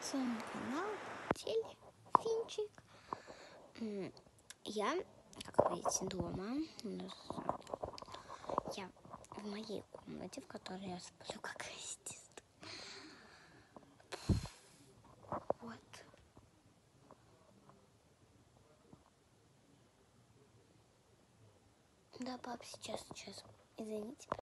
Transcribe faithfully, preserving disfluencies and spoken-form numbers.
реакцию на канал Дельфинчик. Я, как вы видите, дома. Я в моей комнате, в которой я сплю, как естественно. Вот. Да, пап, сейчас, сейчас. Извините,